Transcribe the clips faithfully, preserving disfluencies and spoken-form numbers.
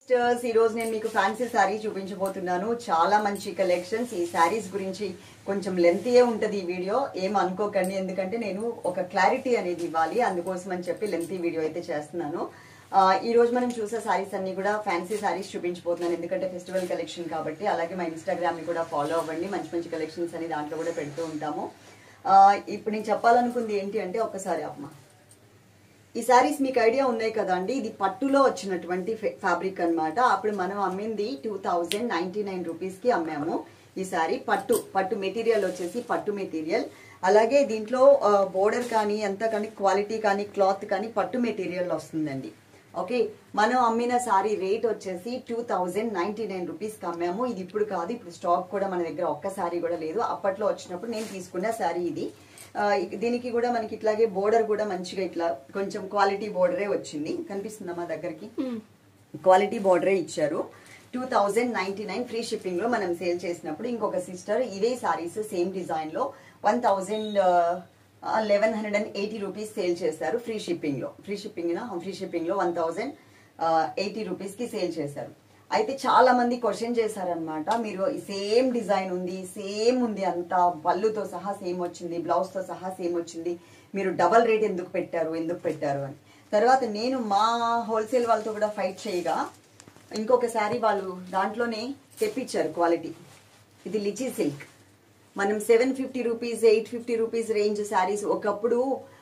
ఈ రోజు నేను మీకు ఫ్యాన్సీ సారీ చూపించబోతున్నాను. చాలా మంచి కలెక్షన్స్. ఈ సారీస్ గురించి కొంచెం లెంతీయే ఉంటది ఈ వీడియో, ఏం అనుకోకండి. ఎందుకంటే నేను ఒక క్లారిటీ అనేది ఇవ్వాలి, అందుకోసం అని చెప్పి లెంతీ వీడియో అయితే చేస్తున్నాను. ఈ రోజు మనం చూసే సారీస్ అన్ని కూడా ఫ్యాన్సీ సారీస్ చూపించబోతున్నాను, ఎందుకంటే ఫెస్టివల్ కలెక్షన్ కాబట్టి. అలాగే మా ఇన్స్టాగ్రామ్ ని కూడా ఫాలో అవ్వండి, మంచి మంచి కలెక్షన్స్ అని దాంట్లో కూడా పెడుతూ ఉంటాము. ఇప్పుడు నేను చెప్పాలనుకుంది ఏంటి అంటే, ఒక్కసారి అమ్మ, ఈ సారీస్ మీకు ఐడియా ఉన్నాయి కదా అండి, ఇది పట్టులో వచ్చినటువంటి ఫ్యాబ్రిక్ అన్నమాట. అప్పుడు మనం అమ్మింది two thousand ninety nine rupees కి అమ్మాము ఈ సారీ. పట్టు పట్టు మెటీరియల్ వచ్చేసి పట్టు మెటీరియల్. అలాగే దీంట్లో బోర్డర్ కానీ ఎంత కానీ క్వాలిటీ కానీ క్లాత్ కానీ పట్టు మెటీరియల్ వస్తుందండి. ఓకే, మనం అమ్మిన సారీ రేట్ వచ్చేసి two thousand ninety nine rupees కి అమ్మాము. ఇది ఇప్పుడు కాదు, ఇప్పుడు స్టాక్ కూడా మన దగ్గర ఒక్క సారీ కూడా లేదు. అప్పట్లో వచ్చినప్పుడు నేను తీసుకున్న సారీ ఇది. దీనికి కూడా మనకి ఇట్లాగే బోర్డర్ కూడా మంచిగా ఇట్లా కొంచెం క్వాలిటీ బోర్డరే వచ్చింది. కనిపిస్తుందా మా దగ్గరికి? క్వాలిటీ బోర్డరే ఇచ్చారు. Two thousand ninety nine free shipping లో మనం సేల్ చేసినప్పుడు ఇంకొక సిస్టర్ ఇవే సారీస్ సేమ్ డిజైన్ లో one thousand eleven hundred and eighty rupees sale చేశారు ఫ్రీ షిప్పింగ్ లో. ఫ్రీ షిప్పింగ్ ఫ్రీ షిప్పింగ్ లో వన్ థౌజండ్ ఎయిటీ రూపీస్ కి సేల్ చేశారు. అయితే చాలా మంది క్వశ్చన్ చేశారనమాట, మీరు సేమ్ డిజైన్ ఉంది, సేమ్ ఉంది, అంతా పళ్ళుతో సహా సేమ్ వచ్చింది, బ్లౌజ్ తో సహా సేమ్ వచ్చింది, మీరు డబల్ రేట్ ఎందుకు పెట్టారు ఎందుకు పెట్టారు అని. తర్వాత నేను మా హోల్సేల్ వాళ్ళతో కూడా ఫైట్ చేయగా ఇంకొకసారి వాళ్ళు దాంట్లోనే తెప్పించారు క్వాలిటీ. ఇది లిచీ సిల్క్. మనం seven fifty rupees eight fifty rupees range saris ఒకప్పుడు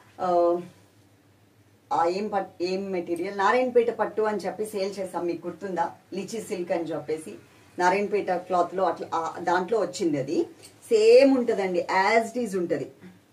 ఏం పట్ ఏం మెటీరియల్ నారాయణపేట పట్టు అని చెప్పి సేల్ చేస్తాం, మీకు గుర్తుందా? లిచీ సిల్క్ అని చెప్పేసి నారాయణపేట క్లాత్ లో అట్లా దాంట్లో వచ్చింది. అది సేమ్ ఉంటదండి, యాజ్ ఇట్ ఈజ్ ఉంటది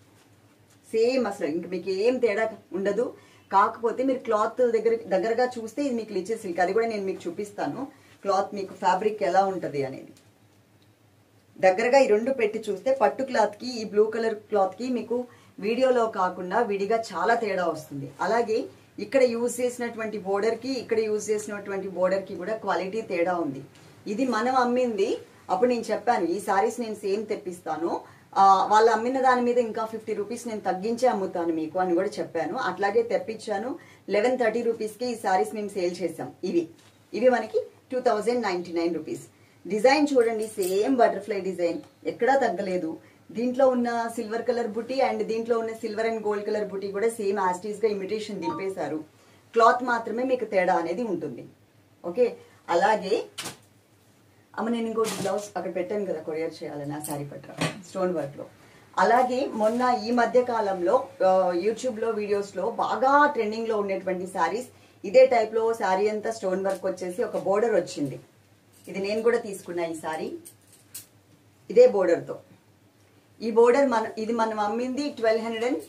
సేమ్. అసలు ఇంక మీకు ఏం తేడా ఉండదు. కాకపోతే మీరు క్లాత్ దగ్గర దగ్గరగా చూస్తే ఇది మీకు లిచీ సిల్క్. అది కూడా నేను మీకు చూపిస్తాను, క్లాత్ మీకు ఫ్యాబ్రిక్ ఎలా ఉంటది అనేది. దగ్గరగా ఈ రెండు పెట్టి చూస్తే పట్టు క్లాత్ కి ఈ బ్లూ కలర్ క్లాత్ కి మీకు వీడియోలో కాకుండా విడిగా చాలా తేడా వస్తుంది. అలాగే ఇక్కడ యూజ్ చేసినటువంటి బోర్డర్ కి ఇక్కడ యూజ్ చేసినటువంటి బోర్డర్ కి కూడా క్వాలిటీ తేడా ఉంది. ఇది మనం అమ్మింది. అప్పుడు నేను చెప్పాను ఈ సారీస్ నేను సేమ్ తెప్పిస్తాను, వాళ్ళు అమ్మిన దాని మీద ఇంకా ఫిఫ్టీ రూపీస్ నేను తగ్గించి అమ్ముతాను మీకు అని కూడా చెప్పాను. అట్లాగే తెప్పించాను. లెవెన్ థర్టీ రూపీస్ కి ఈ సారీస్ మేము సేల్ చేసాం. ఇవి ఇవి మనకి two thousand ninety nine rupees. Design చూడండి, సేమ్ బటర్ఫ్లై డిజైన్, ఎక్కడా తగ్గలేదు. దీంట్లో ఉన్న సిల్వర్ కలర్ బుటీ అండ్ దీంట్లో ఉన్న సిల్వర్ అండ్ గోల్డ్ కలర్ బుటీ కూడా సేమ్ యాస్టీస్ గా ఇమిటేషన్ దింపేశారు. క్లాత్ మాత్రమే మీకు తేడా అనేది ఉంటుంది. ఓకే, అలాగే అమ్మ నేను ఇంకోటి బ్లౌజ్ అక్కడ పెట్టాను కదా కొరియర్ చేయాలని ఆ శారీ పట్ల స్టోన్ వర్క్ లో. అలాగే మొన్న ఈ మధ్య కాలంలో యూట్యూబ్ లో వీడియోస్ లో బాగా ట్రెండింగ్ లో ఉండేటువంటి శారీస్ ఇదే టైప్ లో శారీ అంతా స్టోన్ వర్క్ వచ్చేసి ఒక బోర్డర్ వచ్చింది. ఇది నేను కూడా తీసుకున్నా ఈ సారీ ఇదే బోర్డర్ తో. ఈ బోర్డర్ మన ఇది మనం అమ్మింది ట్వెల్వ్ హండ్రెడ్ అండ్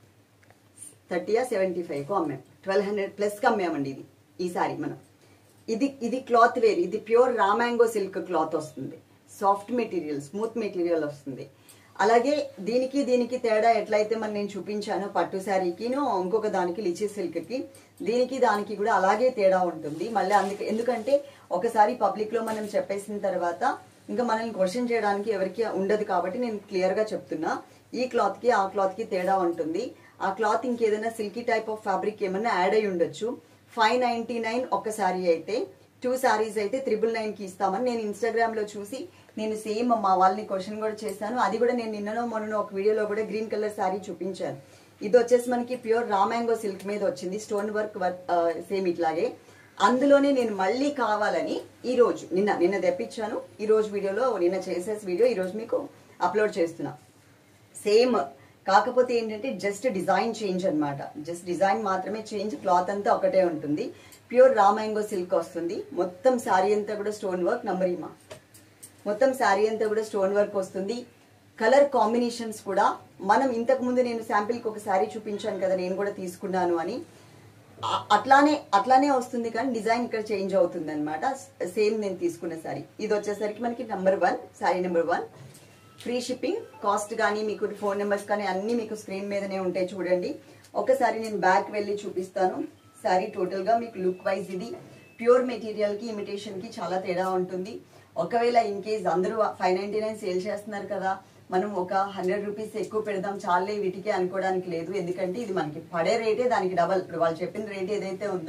థర్టీయా సెవెంటీ ఫైవ్ కు అమ్మాం. ట్వెల్వ్ హండ్రెడ్ ప్లస్ కి అమ్మామండి ఇది ఈ సారీ మనం. ఇది ఇది క్లాత్ వేరు, ఇది ప్యూర్ రామాంగో సిల్క్ క్లాత్ వస్తుంది, సాఫ్ట్ మెటీరియల్ స్మూత్ మెటీరియల్ వస్తుంది. అలాగే దీనికి దీనికి తేడా ఎట్లయితే మనం నేను చూపించాను పట్టు శారీకిను ఇంకొక దానికి లిచీ సిల్క్ కి, దీనికి దానికి కూడా అలాగే తేడా ఉంటుంది. మళ్ళీ అందుకే ఎందుకంటే ఒకసారి పబ్లిక్ లో మనం చెప్పేసిన తర్వాత ఇంకా మనల్ని క్వశ్చన్ చేయడానికి ఎవరికి ఉండదు కాబట్టి నేను క్లియర్ గా చెప్తున్నా. ఈ క్లాత్ కి ఆ క్లాత్ కి తేడా ఉంటుంది. ఆ క్లాత్ ఇంకేదైనా సిల్కీ టైప్ ఆఫ్ ఫ్యాబ్రిక్ ఏమైనా యాడ్ అయి ఉండొచ్చు. ఫైవ్ నైన్టీ నైన్ ఒక శారీ అయితే, టూ శారీస్ అయితే త్రిబుల్ నైన్ కి ఇస్తామని నేను ఇన్స్టాగ్రామ్ లో చూసి నేను సేమ్ మా వాళ్ళని క్వశ్చన్ కూడా చేశాను. అది కూడా నేను నిన్ననో మొన్ననో ఒక వీడియోలో కూడా గ్రీన్ కలర్ శారీ చూపించాను. ఇది వచ్చేసి మనకి ప్యూర్ రామాంగో సిల్క్ మీద వచ్చింది, స్టోన్ వర్క్ సేమ్ ఇట్లాగే. అందులోనే నేను మళ్ళీ కావాలని ఈ రోజు నిన్న నిన్న తెప్పించాను. ఈ రోజు వీడియోలో నిన్న చేసేసి వీడియో ఈ రోజు మీకు అప్లోడ్ చేస్తున్నా. సేమ్ కాకపోతే ఏంటంటే జస్ట్ డిజైన్ చేంజ్ అనమాట, జస్ట్ డిజైన్ మాత్రమే చేంజ్, క్లాత్ అంతా ఒకటే ఉంటుంది. ప్యూర్ రామాంగో సిల్క్ వస్తుంది. మొత్తం శారీ అంతా కూడా స్టోన్ వర్క్ నంబరీమా మొత్తం శారీ అంతా కూడా స్టోన్ వర్క్ వస్తుంది. కలర్ కాంబినేషన్స్ కూడా మనం ఇంతకు ముందు నేను శాంపిల్ కి ఒక శారీ చూపించాను కదా నేను కూడా తీసుకున్నాను అని, అట్లానే అట్లానే వస్తుంది కానీ డిజైన్ ఇక్కడ చేంజ్ అవుతుంది అనమాట. సేమ్ నేను తీసుకున్న శారీ ఇది వచ్చేసరికి మనకి number one sari number one. Free shipping, cost కానీ మీకు ఫోన్ నెంబర్స్ కానీ అన్ని మీకు స్క్రీన్ మీదనే ఉంటాయి చూడండి. ఒకసారి నేను బ్యాక్ వెళ్ళి చూపిస్తాను. శారీ టోటల్ గా మీకు లుక్ వైజ్ ఇది ప్యూర్ మెటీరియల్ కి ఇమిటేషన్ కి చాలా తేడా ఉంటుంది. ఒకవేళ ఇన్ కేస్ అందరూ ఫైవ్ నైన్టీ నైన్ సేల్ చేస్తున్నారు కదా, మనం ఒక హండ్రెడ్ రూపీస్ ఎక్కువ పెడదాం చాలే వీటికి అనుకోవడానికి లేదు. ఎందుకంటే ఇది మనకి పడే రేటే దానికి డబల్. ఇప్పుడు వాళ్ళు చెప్పిన రేట్ ఏదైతే ఉందో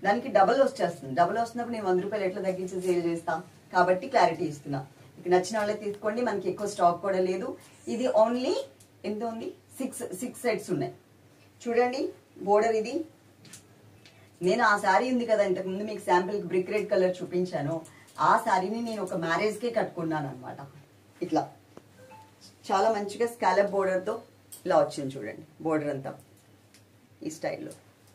దానికి డబల్ వచ్చేస్తుంది. డబల్ వస్తున్నప్పుడు నేను వంద రూపాయలు ఎట్లా తగ్గించి సేల్ చేస్తా, కాబట్టి క్లారిటీ ఇస్తున్నా. మీకు నచ్చిన వాళ్ళే తీసుకోండి, మనకి ఎక్కువ స్టాక్ కూడా లేదు. ఇది ఓన్లీ ఎంత ఉంది, సిక్స్ సిక్స్ సెట్స్ ఉన్నాయి చూడండి. బోర్డర్ ఇది, నేను ఆ శారీ ఉంది కదా ఇంతకుముందు మీకు శాంపిల్ బ్రిక్ రెడ్ కలర్ చూపించాను, ఆ శారీని నేను ఒక మ్యారేజ్కే కట్టుకున్నాను అనమాట. ఇట్లా చాలా మంచిగా స్కాలప్ బోర్డర్తో ఇలా వచ్చింది చూడండి. బోర్డర్ అంతా ఈ స్టైల్లో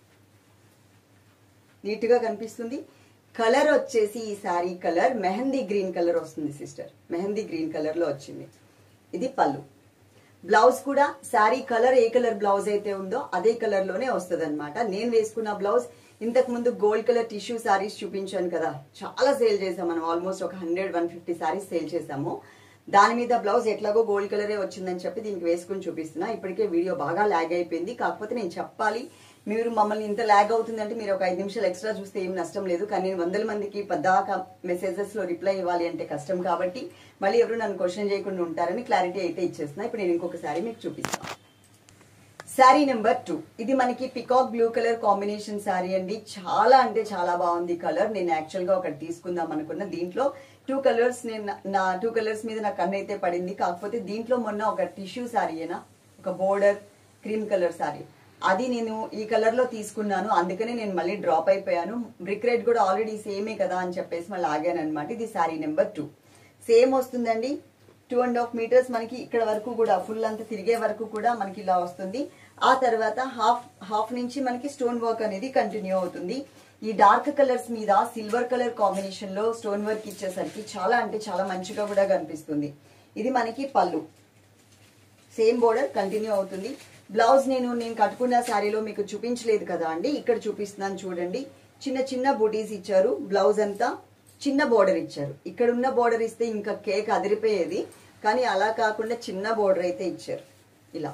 నీట్గా కనిపిస్తుంది. కలర్ వచ్చేసి ఈ sari colour mehndi green colour వస్తుంది సిస్టర్, మెహందీ గ్రీన్ కలర్ లో వచ్చింది. ఇది పళ్ళు. బ్లౌజ్ కూడా శారీ కలర్ ఏ కలర్ బ్లౌజ్ అయితే ఉందో అదే కలర్ లోనే వస్తుంది అనమాట. నేను వేసుకున్న బ్లౌజ్ ఇంతకు ముందు గోల్డ్ కలర్ టిష్యూ శారీస్ చూపించాను కదా, చాలా సేల్ చేసాం మనం. ఆల్మోస్ట్ ఒక hundred one fifty saris sale చేసాము. దాని మీద బ్లౌజ్ ఎట్లాగో గోల్డ్ కలరే వచ్చిందని చెప్పి దీనికి వేసుకుని చూపిస్తున్నా. ఇప్పటికే వీడియో బాగా ల్యాగ్ అయిపోయింది, కాకపోతే నేను చెప్పాలి. మీరు మమ్మల్ని ఇంత ల్యాగ్ అవుతుందంటే మీరు ఒక ఐదు నిమిషాలు ఎక్స్ట్రా చూస్తే ఏం నష్టం లేదు, కానీ నేను వందల మందికి పద్దాక మెసేజెస్ లో రిప్లై ఇవ్వాలి అంటే కష్టం, కాబట్టి మళ్ళీ ఎవరు నన్ను క్వశ్చన్ చేయకుండా ఉంటారని క్లారిటీ అయితే ఇచ్చేస్తున్నా. ఇప్పుడు నేను ఇంకొక శారీ మీకు చూపిస్తాను. శారీ నెంబర్ టూ, ఇది మనకి peacock blue colour combination sari అండి. చాలా అంటే చాలా బాగుంది కలర్. నేను యాక్చువల్ గా ఒకటి తీసుకుందాం అనుకున్నా. దీంట్లో టూ కలర్స్, నేను నా టూ కలర్స్ మీద నాకు కన్ను అయితే పడింది. కాకపోతే దీంట్లో మొన్న ఒక టిష్యూ శారీయేనా, ఒక బోర్డర్ క్రీమ్ కలర్ శారీ, అది నేను ఈ కలర్ లో తీసుకున్నాను. అందుకనే నేను మళ్ళీ డ్రాప్ అయిపోయాను. బ్రిక్ రెడ్ కూడా ఆల్రెడీ సేమే కదా అని చెప్పేసి మళ్ళీ ఆగాను అనమాట. ఇది శారీ నెంబర్ టూ. సేమ్ వస్తుందండి, టూ అండ్ హాఫ్ మీటర్స్ మనకి ఇక్కడ వరకు కూడా ఫుల్ అంతా తిరిగే వరకు కూడా మనకి ఇలా వస్తుంది. ఆ తర్వాత హాఫ్ హాఫ్ నుంచి మనకి స్టోన్ వర్క్ అనేది కంటిన్యూ అవుతుంది. ఈ డార్క్ కలర్స్ మీద సిల్వర్ కలర్ కాంబినేషన్ లో స్టోన్ వర్క్ ఇచ్చేసరికి చాలా అంటే చాలా మంచిగా కూడా కనిపిస్తుంది. ఇది మనకి పళ్ళు, సేమ్ బోర్డర్ కంటిన్యూ అవుతుంది. బ్లౌజ్ నేను నేను కట్టుకున్న శారీలో మీకు చూపించలేదు కదా అండి, ఇక్కడ చూపిస్తున్నాను చూడండి. చిన్న చిన్న బూటీస్ ఇచ్చారు, బ్లౌజ్ అంతా చిన్న బోర్డర్ ఇచ్చారు. ఇక్కడ ఉన్న బోర్డర్ ఇస్తే ఇంకా కేక్ అదిరిపోయేది, కానీ అలా కాకుండా చిన్న బోర్డర్ అయితే ఇచ్చారు ఇలా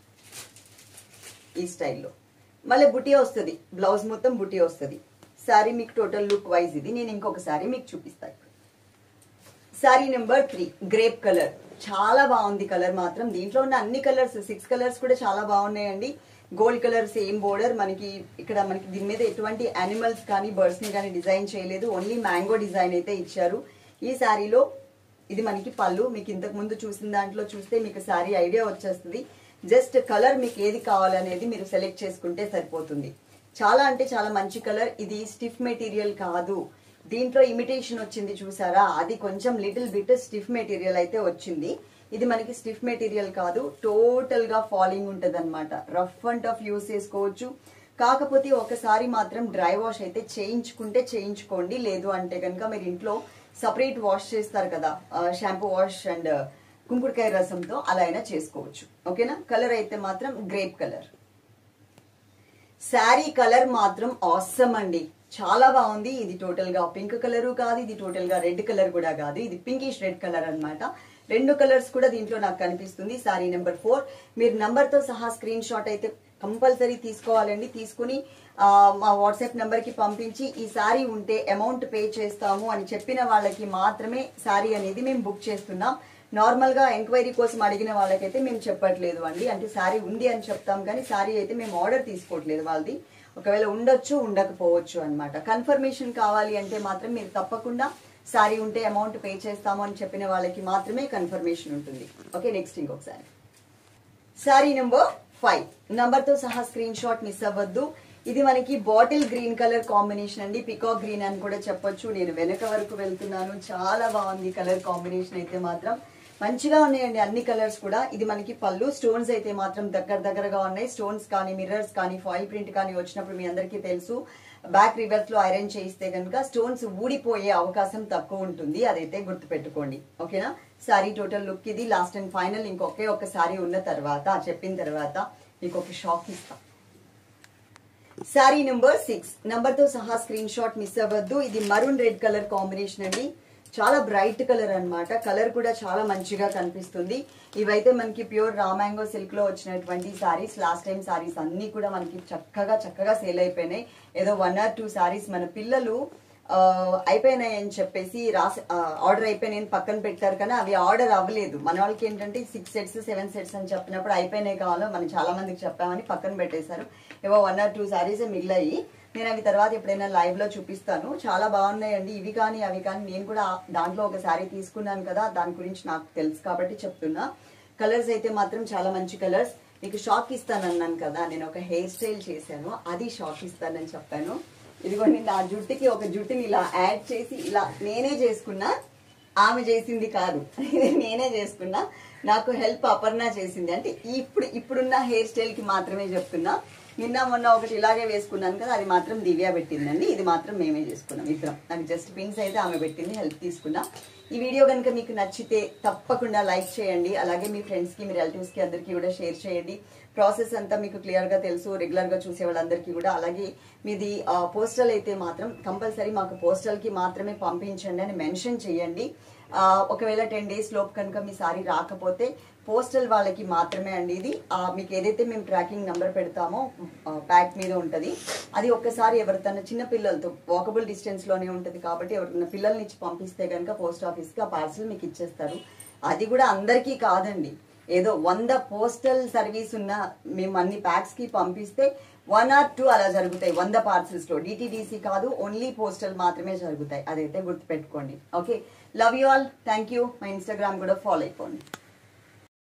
ఈ స్టైల్లో. మళ్ళీ బుటీ వస్తుంది, బ్లౌజ్ మొత్తం బుటీ వస్తుంది. శారీ మీకు టోటల్ లుక్ వైజ్ ఇది. నేను ఇంకొక శారీ మీకు చూపిస్తాను. Sari number three, grape colour. చాలా బాగుంది కలర్ మాత్రం. దీంట్లో ఉన్న అన్ని కలర్స్, సిక్స్ కలర్స్ కూడా చాలా బాగున్నాయండి. గోల్డ్ కలర్ సేమ్ బోర్డర్ మనకి ఇక్కడ, మనకి దీని మీద ఎటువంటి యానిమల్స్ కానీ బర్డ్స్ ని కానీ డిజైన్ చేయలేదు, ఓన్లీ మ్యాంగో డిజైన్ అయితే ఇచ్చారు ఈ శారీలో. ఇది మనకి పళ్ళు. మీకు ఇంతకు ముందు చూసిన దాంట్లో చూస్తే మీకు శారీ ఐడియా వచ్చేస్తుంది. జస్ట్ కలర్ మీకు ఏది కావాలనేది మీరు సెలెక్ట్ చేసుకుంటే సరిపోతుంది. చాలా అంటే చాలా మంచి కలర్. ఇది స్టిఫ్ మెటీరియల్ కాదు, దీంట్లో ఇమిటేషన్ వచ్చింది చూసారా, అది కొంచెం లిటిల్ బిట్ స్టిఫ్ మెటీరియల్ అయితే వచ్చింది. ఇది మనకి స్టిఫ్ మెటీరియల్ కాదు, టోటల్ గా ఫాలింగ్ ఉంటది అనమాట. రఫ్ అండ్ టఫ్ యూస్ చేసుకోవచ్చు. కాకపోతే ఒకసారి మాత్రం డ్రై వాష్ అయితే చేయించుకుంటే చేయించుకోండి, లేదు అంటే కనుక మీరు ఇంట్లో సపరేట్ వాష్ చేస్తారు కదా, షాంపూ వాష్ అండ్ కుంకుడుకాయ రసంతో, అలా అయినా చేసుకోవచ్చు. ఓకేనా. కలర్ అయితే మాత్రం గ్రేప్ కలర్. శారీ కలర్ మాత్రం ఆసమ్ అండి, చాలా బాగుంది. ఇది టోటల్ గా పింక్ కలర్ కాదు, ఇది టోటల్ గా రెడ్ కలర్ కూడా కాదు, ఇది పింకిష్ రెడ్ కలర్ అన్నమాట. రెండు కలర్స్ కూడా దీంట్లో నాకు కనిపిస్తుంది. Sari number four. మీరు నంబర్ తో సహా స్క్రీన్ షాట్ అయితే కంపల్సరీ తీసుకోవాలండి. తీసుకుని మా వాట్సాప్ నెంబర్ కి పంపించి ఈ శారీ ఉంటే అమౌంట్ పే చేస్తాము అని చెప్పిన వాళ్ళకి మాత్రమే శారీ అనేది మేము బుక్ చేస్తున్నాం. నార్మల్ గా ఎంక్వైరీ కోసం అడిగిన వాళ్ళకైతే మేము చెప్పట్లేదు అండి. అంటే శారీ ఉంది అని చెప్తాం, కానీ శారీ అయితే మేము ఆర్డర్ తీసుకోవట్లేదు వాళ్ళది. ఒకవేళ ఉండొచ్చు ఉండకపోవచ్చు అనమాట. కన్ఫర్మేషన్ కావాలి అంటే మాత్రం మీరు తప్పకుండా శారీ ఉంటే అమౌంట్ పే చేస్తాము అని చెప్పిన వాళ్ళకి మాత్రమే కన్ఫర్మేషన్ ఉంటుంది. ఓకే, నెక్స్ట్ ఇంకొకసారి శారీ నెంబర్ ఫైవ్. నంబర్ తో సహా స్క్రీన్ షాట్ మిస్ అవ్వద్దు. ఇది మనకి బాటిల్ గ్రీన్ కలర్ కాంబినేషన్ అండి, పికాక్ గ్రీన్ అని కూడా చెప్పొచ్చు. నేను వెనక వరకు వెళ్తున్నాను, చాలా బాగుంది కలర్ కాంబినేషన్ అయితే మాత్రం. మంచిగా ఉన్నాయండి అన్ని కలర్స్ కూడా. ఇది మనకి పళ్ళు. స్టోన్స్ అయితే మాత్రం దగ్గర దగ్గరగా ఉన్నాయి. స్టోన్స్ కానీ మిర్రర్స్ కానీ ఫాయిల్ ప్రింట్ కానీ వచ్చినప్పుడు మీ అందరికీ తెలుసు, బ్యాక్ రివర్స్ లో ఐరన్ చేయిస్తే కనుక స్టోన్స్ ఊడిపోయే అవకాశం తక్కువ ఉంటుంది, అదైతే గుర్తు పెట్టుకోండి. ఓకేనా. శారీ టోటల్ లుక్ ఇది. లాస్ట్ అండ్ ఫైనల్ ఇంకొకే ఒక శారీ ఉన్న తర్వాత చెప్పిన తర్వాత మీకు ఒక షాక్ ఇస్తా. Sari number six. నంబర్ తో సహా స్క్రీన్ షాట్ మిస్ అవ్వద్దు. ఇది మరూన్ రెడ్ కలర్ కాంబినేషన్ అండి, చాలా బ్రైట్ కలర్ అన్నమాట. కలర్ కూడా చాలా మంచిగా కనిపిస్తుంది. ఇవైతే మనకి ప్యూర్ రా మ్యాంగో సిల్క్ లో వచ్చినటువంటి సారీస్. లాస్ట్ టైం సారీస్ అన్ని కూడా మనకి చక్కగా చక్కగా సేల్ అయిపోయినాయి. ఏదో వన్ ఆర్ టూ సారీస్ మన పిల్లలు అయిపోయినాయి అని చెప్పేసి రాసి ఆర్డర్ అయిపోయినాయని పక్కన పెట్టారు, కానీ అవి ఆర్డర్ అవ్వలేదు. మన వాళ్ళకి ఏంటంటే సిక్స్ సెట్స్ సెవెన్ సెట్స్ అని చెప్పినప్పుడు అయిపోయినాయి కావాలో మనం చాలా మందికి చెప్పామని పక్కన పెట్టేశారు. ఏవో వన్ ఆర్ టూ సారీస్ మిగిలాయి. నేను అవి తర్వాత ఎప్పుడైనా లైవ్ లో చూపిస్తాను. చాలా బాగున్నాయండి ఇవి కానీ అవి కానీ. నేను కూడా దాంట్లో ఒక శారీ తీసుకున్నాను కదా, దాని గురించి నాకు తెలుసు కాబట్టి చెప్తున్నా. కలర్స్ అయితే మాత్రం చాలా మంచి కలర్స్. మీకు షాక్ ఇస్తానన్నాను కదా, నేను ఒక హెయిర్ స్టైల్ చేశాను, అది షాక్ ఇస్తానని చెప్పాను. ఇదిగోండి నా జుట్టుకి ఒక జుట్టుని ఇలా యాడ్ చేసి ఇలా నేనే చేసుకున్నా, ఆమె చేసింది కాదు, నేనే చేసుకున్నా. నాకు హెల్ప్ అపర్ణ చేసింది. అంటే ఇప్పుడు ఇప్పుడున్న హెయిర్ స్టైల్ కి మాత్రమే చెప్తున్నా. నిన్న మొన్న ఒకటి ఇలాగే వేసుకున్నాను కదా, అది మాత్రం దివ్య పెట్టిందండి, ఇది మాత్రం మేమే చేసుకున్నాం ఇద్దరం. నాకు జస్ట్ పిన్స్ అయితే ఆమె పెట్టింది, హెల్ప్ తీసుకున్నా. ఈ వీడియో కనుక మీకు నచ్చితే తప్పకుండా లైక్ చేయండి. అలాగే మీ ఫ్రెండ్స్కి, మీ రిలేటివ్స్కి అందరికీ కూడా షేర్ చేయండి. ప్రాసెస్ అంతా మీకు క్లియర్గా తెలుసు, రెగ్యులర్గా చూసే వాళ్ళందరికీ కూడా. అలాగే మీది పోస్టల్ అయితే మాత్రం కంపల్సరీ మాకు పోస్టల్కి మాత్రమే పంపించండి అని మెన్షన్ చేయండి. ఒకవేళ టెన్ డేస్ లోపు కనుక మీ సారీ రాకపోతే పోస్టల్ వాళ్ళకి మాత్రమే అండి ఇది. మీకు ఏదైతే మేము ట్రాకింగ్ నెంబర్ పెడతామో ప్యాక్ మీద ఉంటుంది, అది ఒక్కసారి ఎవరితోనే చిన్న పిల్లలతో వాకబుల్ డిస్టెన్స్లోనే ఉంటుంది కాబట్టి ఎవరికైనా పిల్లల్ని ఇచ్చి పంపిస్తే కనుక పోస్ట్ ఆఫీస్కి ఆ పార్సల్ మీకు ఇచ్చేస్తారు. అది కూడా అందరికీ కాదండి, ఏదో వంద పోస్టల్ సర్వీస్ ఉన్న మేము అన్ని ప్యాక్స్ కి పంపిస్తే వన్ ఆర్ టూ అలా జరుగుతాయి. వంద పార్సల్స్ లో డిటిడిసి కాదు, ఓన్లీ పోస్టల్ మాత్రమే జరుగుతాయి. అదైతే గుర్తుపెట్టుకోండి. Okay, love you all, thank you. మా ఇన్స్టాగ్రామ్ కూడా ఫాలో అయిపోండి.